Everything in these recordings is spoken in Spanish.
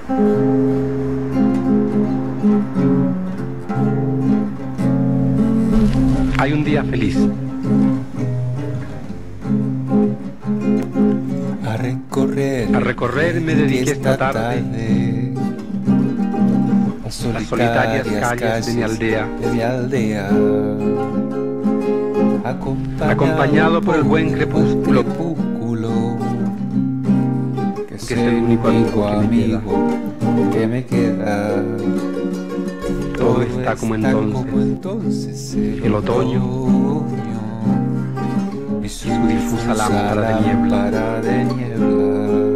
Hay un día feliz. A recorrer me dediqué esta tarde las solitarias calles de mi aldea, Acompañado por el buen crepúsculo, que es el único amigo que me queda. todo está como entonces, el otoño y su difusa lámpara de niebla.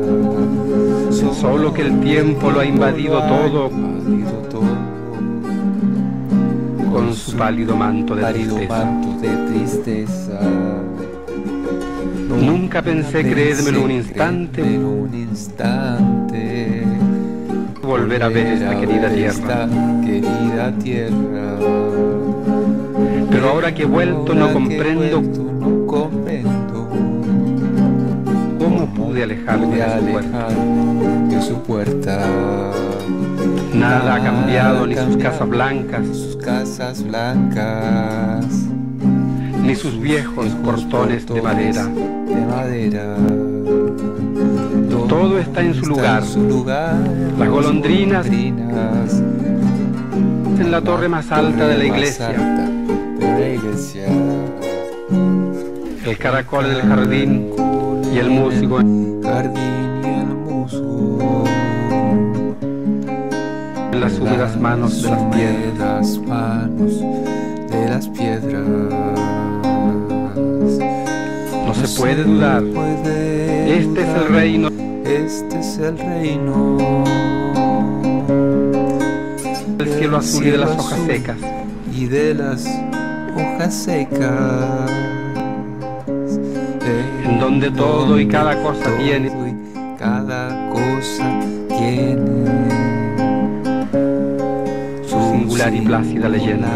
Solo que el tiempo lo ha invadido todo con su pálido manto de tristeza. Nunca pensé creérmelo un instante, volver a ver esta querida tierra. Pero ahora que he vuelto no comprendo cómo pude alejarme de su puerta. Nada ha cambiado, ni sus casas blancas, ni sus viejos portones de madera. Todo está en su lugar. Las golondrinas en la torre más alta de la iglesia. El caracol en el jardín y el músico en las húmedas manos de las piedras. No se puede dudar. Este es el reino. El cielo azul y de las hojas secas. En donde todo y cada cosa tiene su singular y plácida leyenda.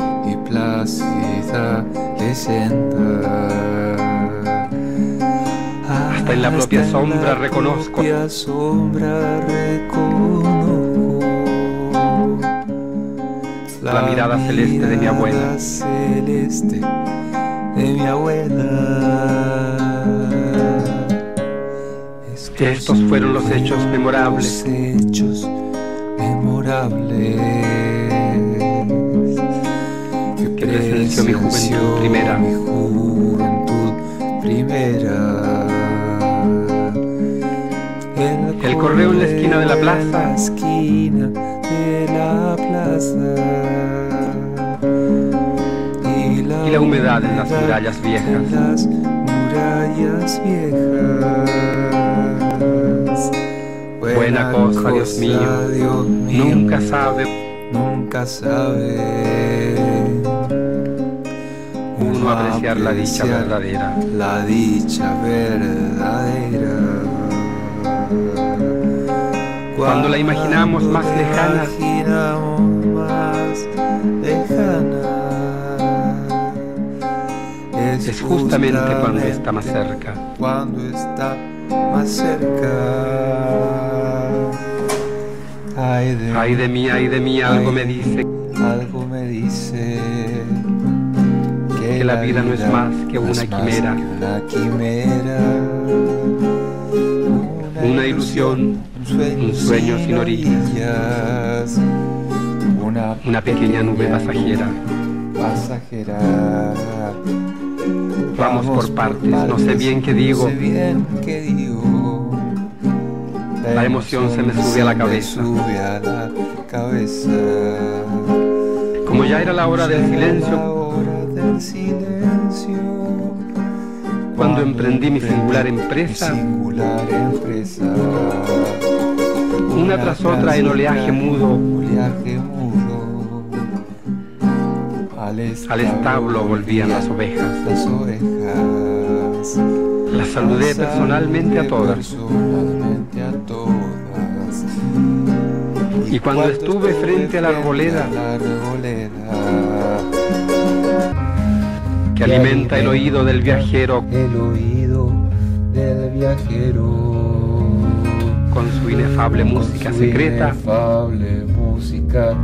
Hasta en la propia sombra reconozco la mirada celeste de mi abuela. Estos fueron los hechos memorables que presenció mi juventud primera. El correo en la esquina de la plaza y la humedad en las murallas viejas. Buena cosa, Dios mío, nunca sabe uno apreciar la dicha verdadera. Cuando la imaginamos más lejana, es justamente cuando está más cerca. Ay de mí, algo me dice que la vida no es más que una quimera, una ilusión, un sueño sin orillas, una pequeña nube pasajera. Vamos por partes, no sé bien qué digo. La emoción se me sube a la cabeza. Como ya era la hora del silencio, cuando emprendí mi singular empresa, una tras otra en oleaje mudo, al establo volvían las ovejas. Las saludé personalmente a todas. Y cuando estuve frente a la arboleda que alimenta el oído del viajero, con su inefable música con su secreta, inefable música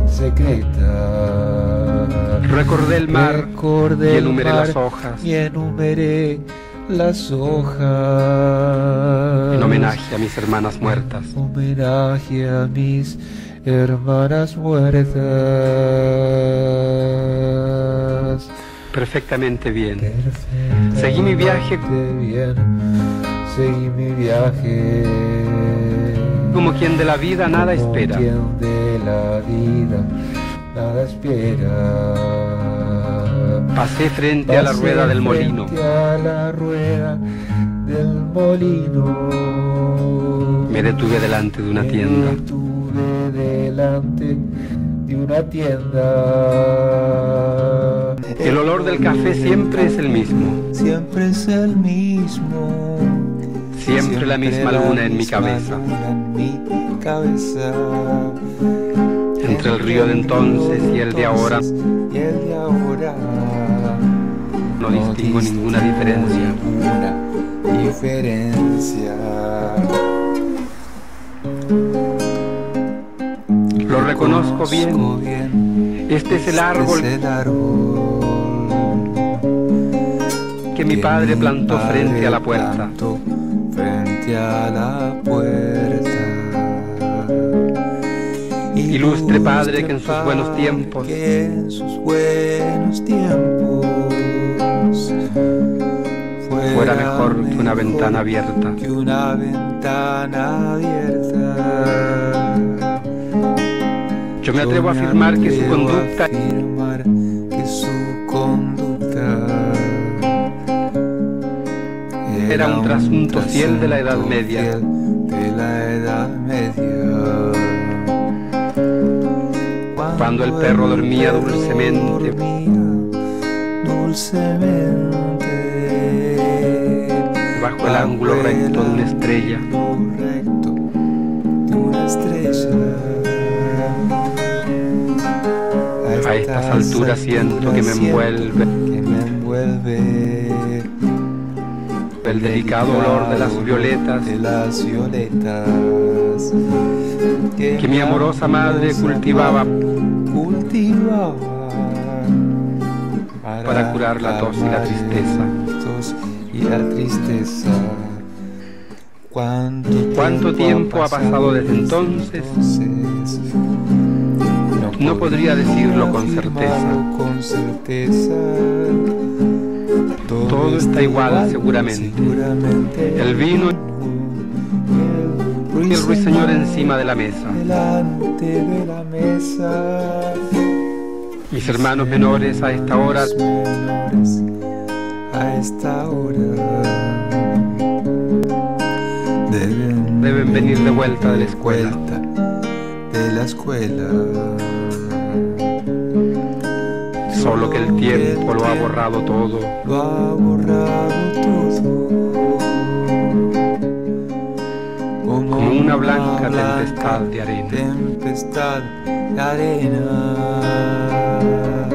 secreta. recordé el mar Recordé y el enumeré mar las hojas y enumeré las hojas en homenaje a mis hermanas muertas. homenaje a mis hermanas muertas. Perfectamente bien. Perfectamente Seguí mi viaje bien. Seguí mi viaje como quien de la vida nada como espera. quien de la vida nada espera. Pasé frente a la rueda del molino. Frente a la rueda del molino. Me detuve delante de una tienda. Me detuve delante de una tienda. El olor del café siempre es el mismo. Siempre es el mismo. Siempre la misma luna en mi cabeza. Entre el río de entonces y el de ahora no distingo ninguna diferencia. Lo reconozco bien. Este es el árbol que mi padre plantó frente a la puerta. Ilustre padre que en sus buenos tiempos fuera mejor que una ventana abierta. Yo me atrevo a afirmar que su conducta era un trasunto fiel de la Edad Media. Cuando el perro dormía dulcemente bajo el ángulo recto de una estrella. A estas alturas siento que me envuelve el delicado olor de las violetas que mi amorosa madre cultivaba para curar la tos y la tristeza. ¿Cuánto tiempo ha pasado desde entonces? No podría decirlo con certeza. Todo está igual seguramente. El vino y el ruiseñor encima de la mesa. Mis hermanos menores a esta hora deben venir de vuelta de la escuela. Solo que el tiempo lo ha borrado todo. Como una blanca tempestad de arena.